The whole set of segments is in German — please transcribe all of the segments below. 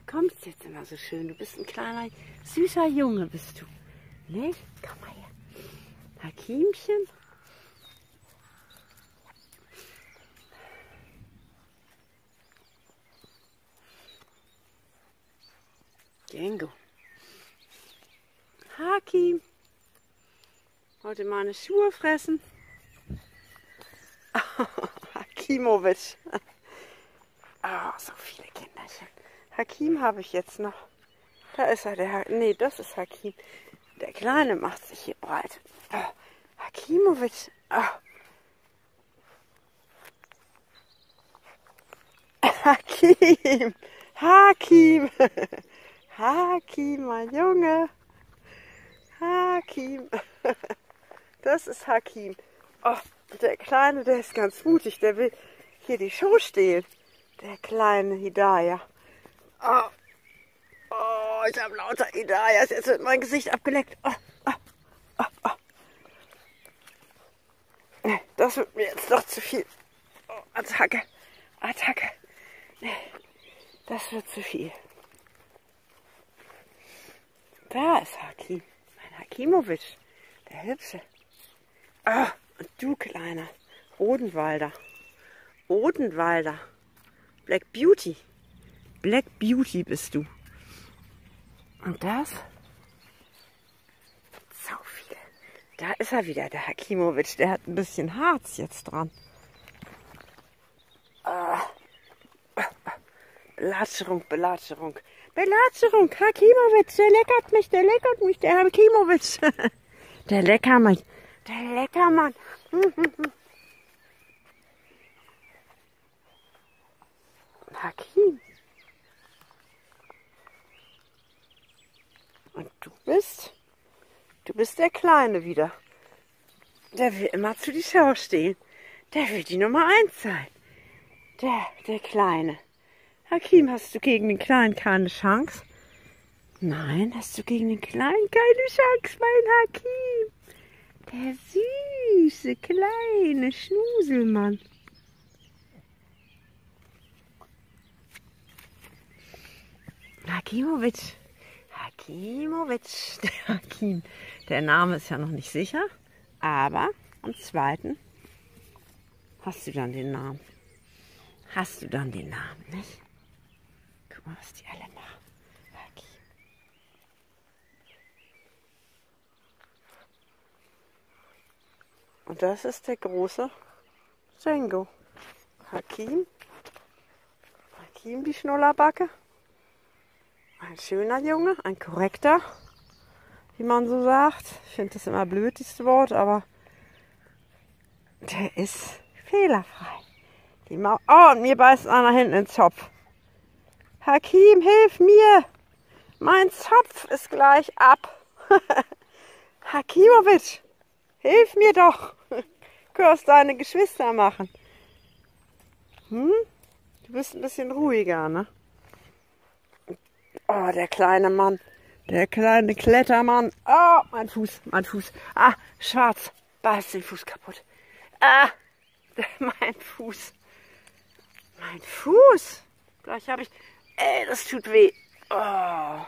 kommst jetzt immer so schön. Du bist ein kleiner, süßer Junge, bist du. Nicht? Komm mal her. Hakimchen. Django. Hakim. Wollte meine Schuhe fressen. Oh, Hakimowitsch. Oh, so viele Kinderchen. Hakim habe ich jetzt noch. Da ist er, nee, das ist Hakim. Der Kleine macht sich hier breit. Oh, Hakimowitsch. Oh. Hakim. Hakim. Hakim, mein Junge. Hakim. Das ist Hakim. Oh, der Kleine, der ist ganz mutig. Der will hier die Show stehlen. Der kleine Hidaya. Oh, oh, ich habe lauter Hidayas. Jetzt wird mein Gesicht abgeleckt. Oh, oh, oh, oh. Das wird mir jetzt doch zu viel. Oh, Attacke. Attacke. Das wird zu viel. Da ist Hakim. Mein Hakimowitsch. Der Hübsche. Oh, und du Kleiner. Odenwalder. Odenwalder. Black Beauty. Black Beauty bist du. Und das? So viel. Da ist er wieder, der Hakimowitsch. Der hat ein bisschen Harz jetzt dran. Belatschung, Belatschung. Belatschung, Hakimowitsch, der leckert mich, der Hakimowitsch. Der Leckermann. Der Leckermann. Hakim. Und du bist der Kleine wieder. Der will immer zu die Schau stehen. Der will die Nummer 1 sein. Der Kleine. Hakim, hast du gegen den Kleinen keine Chance? Nein, hast du gegen den Kleinen keine Chance, mein Hakim. Der süße, kleine Schnuselmann. Hakimowitsch. Hakimowitsch. Der Hakim. Der Name ist ja noch nicht sicher, aber am 2. hast du dann den Namen. Hast du dann den Namen, nicht? Guck mal, was die alle machen. Hakim. Und das ist der große Django. Hakim. Hakim, die Schnullerbacke. Ein schöner Junge, ein korrekter, wie man so sagt. Ich finde das immer blöd, dieses Wort, aber der ist fehlerfrei. Oh, und mir beißt einer hinten in den Zopf. Hakim, hilf mir! Mein Zopf ist gleich ab. Hakimowitsch, hilf mir doch! Du kannst deine Geschwister machen. Hm? Du bist ein bisschen ruhiger, ne? Oh, der kleine Mann. Der kleine Klettermann. Oh, mein Fuß, mein Fuß. Ah, schwarz. Beißt den Fuß kaputt. Ah, mein Fuß. Mein Fuß. Gleich habe ich... Ey, das tut weh. Oh.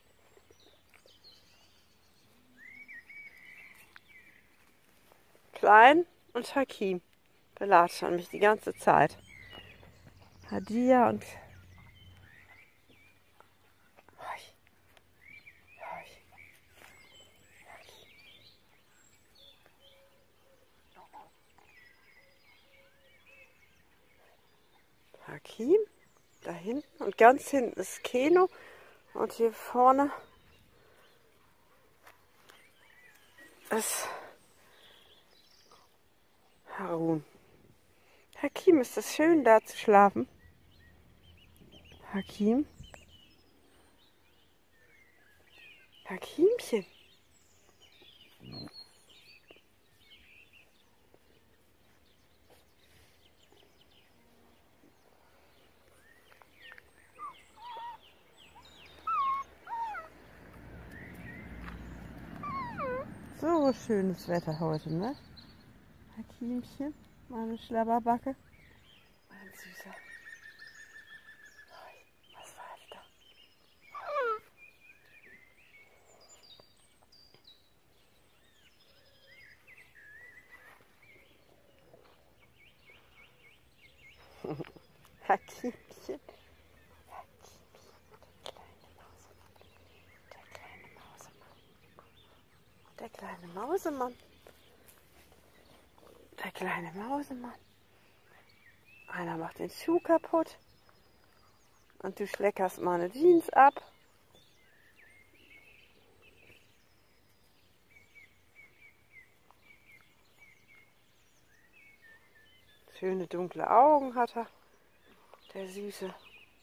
Klein und Hakim belatschern mich die ganze Zeit. Hadia und... Hakim, da hinten und ganz hinten ist Keno und hier vorne ist Harun. Hakim, ist das schön da zu schlafen? Hakim? Hakimchen? So schönes Wetter heute, ne? Hakimchen, meine Schlabberbacke. Mein Süßer. Was war das da? Hakimchen. Der kleine Mausemann. Der kleine Mausemann. Einer macht den Schuh kaputt. Und du schleckerst meine Jeans ab. Schöne dunkle Augen hat er, der Süße.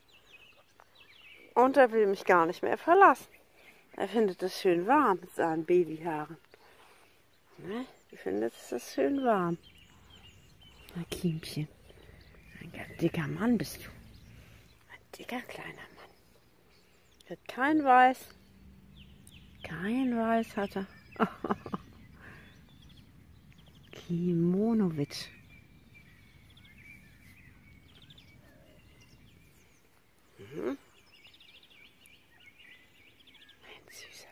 Und er will mich gar nicht mehr verlassen. Er findet es schön warm mit seinen Babyhaaren. Ne? Er findet es schön warm. Hakimchen. Ein ganz dicker Mann bist du. Ein dicker kleiner Mann. Hat kein Weiß. Kein Weiß hat er. Kimonowitsch. Ein Süßer.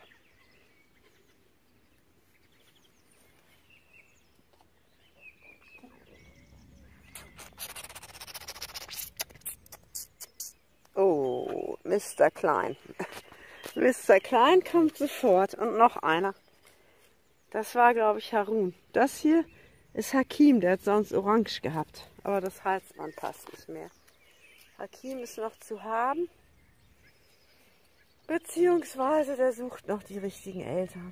Oh, Mr. Klein. Mr. Klein kommt sofort. Und noch einer. Das war, glaube ich, Harun. Das hier ist Hakim. Der hat sonst orange gehabt. Aber das Halsband passt nicht mehr. Hakim ist noch zu haben. Beziehungsweise der sucht noch die richtigen Eltern.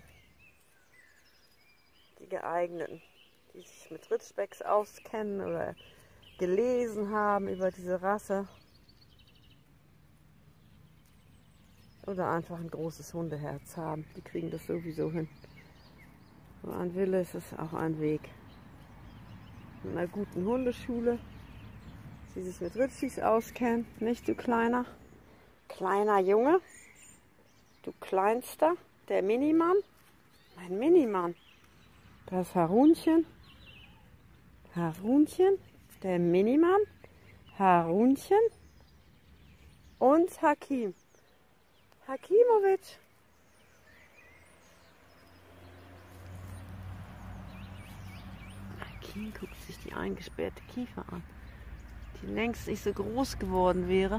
Die geeigneten. Die sich mit Ritschbecks auskennen oder gelesen haben über diese Rasse. Oder einfach ein großes Hundeherz haben. Die kriegen das sowieso hin. Wo ein Wille ist es auch ein Weg. In einer guten Hundeschule, die sich mit Ritschis auskennen. Nicht, du kleiner Junge. Du Kleinster. Der Minimann. Mein Minimann. Das Harunchen. Harunchen. Der Minimann. Harunchen. Und Hakim. Hakimowitsch. Hakim guckt sich die eingesperrte Kiefer an, die längst nicht so groß geworden wäre,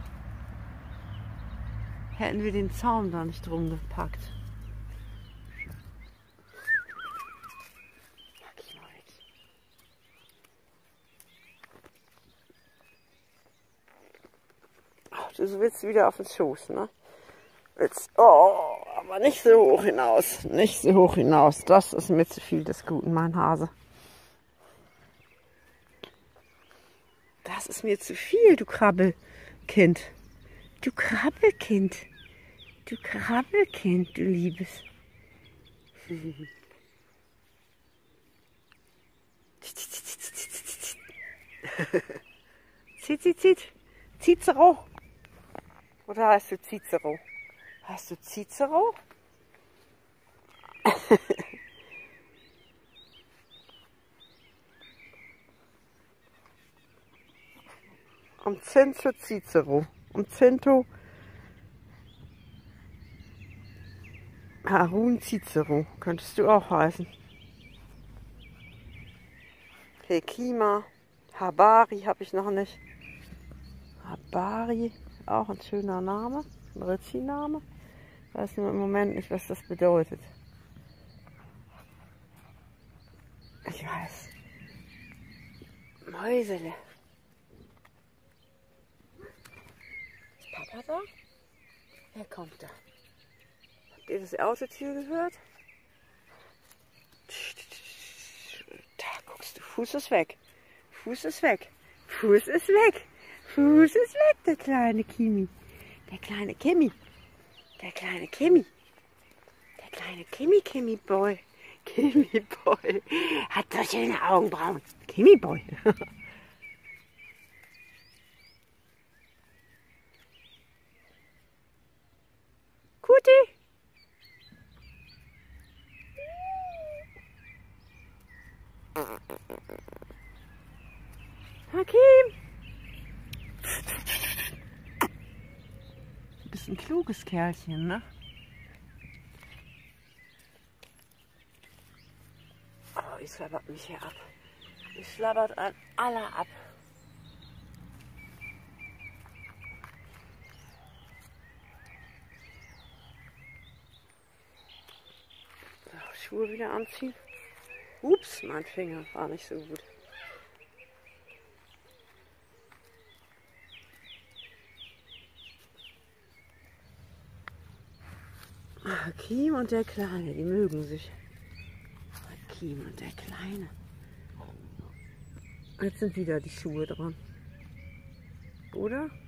hätten wir den Zaun da nicht drum gepackt. Hakimowitsch. Ach, du willst wieder auf den Schoß, ne? Oh, aber nicht so hoch hinaus. Nicht so hoch hinaus. Das ist mir zu viel des Guten, mein Hase. Das ist mir zu viel, du Krabbelkind. Du Krabbelkind. Du Krabbelkind, du Liebes. Cicero. Oder heißt du Cicero? Hast du Cicero? Um Zinto Cicero. Um Zinto Harun Cicero. Könntest du auch heißen. Hekima. Habari habe ich noch nicht. Habari. Auch ein schöner Name. Ein Ritchie-Name. Ich weiß nur im Moment nicht, was das bedeutet. Ich weiß. Mäusele. Ist Papa da? Wer kommt da? Habt ihr das Autotür gehört? Da guckst du. Fuß ist weg. Fuß ist weg. Fuß ist weg. Fuß ist weg, der kleine Kimi. Der kleine Kimi. Der kleine Kimi. Der kleine Kimi-Kimi-Boy. Kimi-Boy. Hat so schöne Augenbrauen. Kimi-Boy. Kuti. Hakim. Du bist ein kluges Kerlchen, ne? Oh, ich schlabbert mich hier ab. Ich schlabbert an aller ab. Schuhe wieder anziehen. Ups, mein Finger war nicht so gut. Hakim und der Kleine, die mögen sich. Hakim und der Kleine. Jetzt sind wieder die Schuhe dran. Oder?